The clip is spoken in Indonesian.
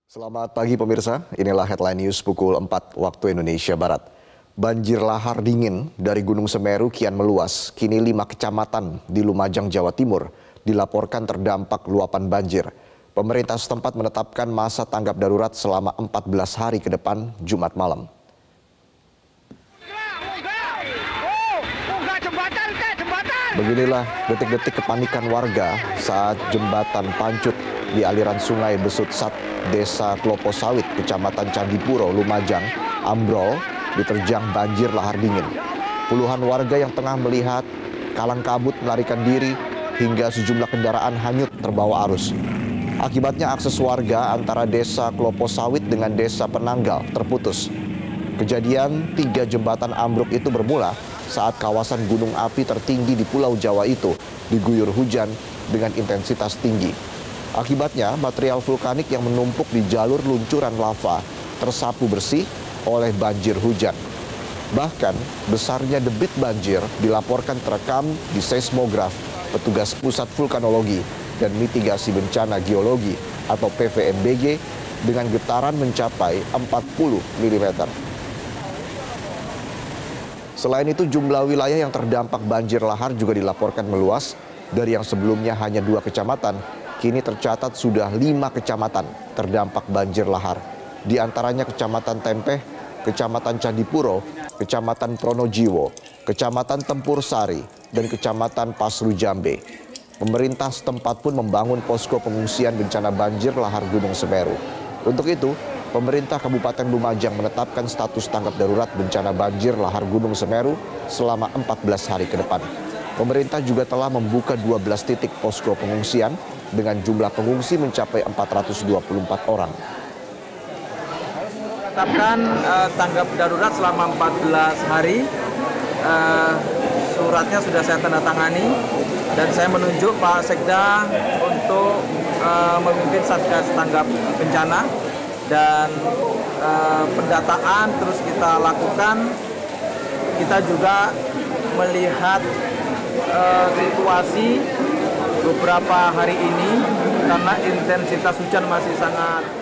Selamat pagi pemirsa, inilah headline news pukul 4 waktu Indonesia Barat. Banjir lahar dingin dari Gunung Semeru kian meluas. Kini 5 kecamatan di Lumajang, Jawa Timur dilaporkan terdampak luapan banjir. Pemerintah setempat menetapkan masa tanggap darurat selama 14 hari ke depan Jumat malam. Beginilah detik-detik kepanikan warga saat jembatan Pancut di aliran sungai Besutsat, Desa Klopo Sawit, Kecamatan Candipuro, Lumajang, ambrol diterjang banjir lahar dingin. Puluhan warga yang tengah melihat kalang kabut melarikan diri hingga sejumlah kendaraan hanyut terbawa arus. Akibatnya akses warga antara Desa Klopo Sawit dengan Desa Penanggal terputus. Kejadian 3 jembatan ambruk itu bermula saat kawasan gunung api tertinggi di Pulau Jawa itu diguyur hujan dengan intensitas tinggi. Akibatnya, material vulkanik yang menumpuk di jalur luncuran lava tersapu bersih oleh banjir hujan. Bahkan, besarnya debit banjir dilaporkan terekam di seismograf petugas Pusat Vulkanologi dan Mitigasi Bencana Geologi atau PVMBG dengan getaran mencapai 40 mm. Selain itu, jumlah wilayah yang terdampak banjir lahar juga dilaporkan meluas. Dari yang sebelumnya hanya 2 kecamatan, kini tercatat sudah 5 kecamatan terdampak banjir lahar. Di antaranya Kecamatan Tempeh, Kecamatan Candipuro, Kecamatan Pronojiwo, Kecamatan Tempur Sari, dan Kecamatan Pasru Jambe. Pemerintah setempat pun membangun posko pengungsian bencana banjir lahar Gunung Semeru. Untuk itu, pemerintah Kabupaten Lumajang menetapkan status tanggap darurat bencana banjir lahar Gunung Semeru selama 14 hari ke depan. Pemerintah juga telah membuka 12 titik posko pengungsian dengan jumlah pengungsi mencapai 424 orang. Tetapkan tanggap darurat selama 14 hari. Suratnya sudah saya tanda tangani dan saya menunjuk Pak Sekda untuk memimpin Satgas Tanggap Bencana. Dan pendataan terus kita lakukan. Kita juga melihat situasi beberapa hari ini karena intensitas hujan masih sangat